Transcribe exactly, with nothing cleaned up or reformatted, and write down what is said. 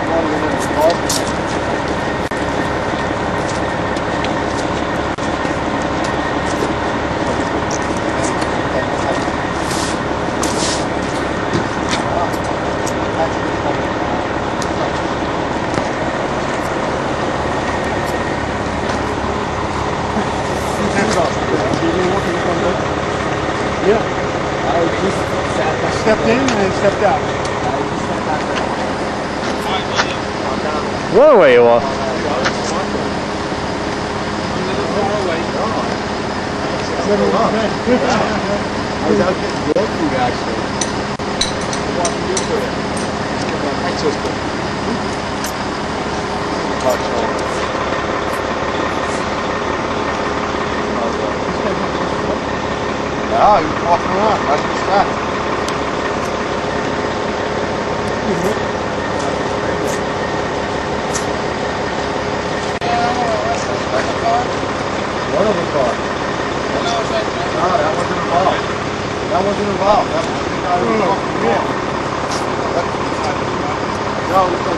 Yeah. I just sat back. Stepped in and then stepped out. I just sat back there. What way you are? I was out getting dog food actually. What do you do for it? My sister. Touch on. Yeah, you're walking around. That's what's that. One of the cars. No, that wasn't involved. That wasn't involved. That was the guy who was walking around. No,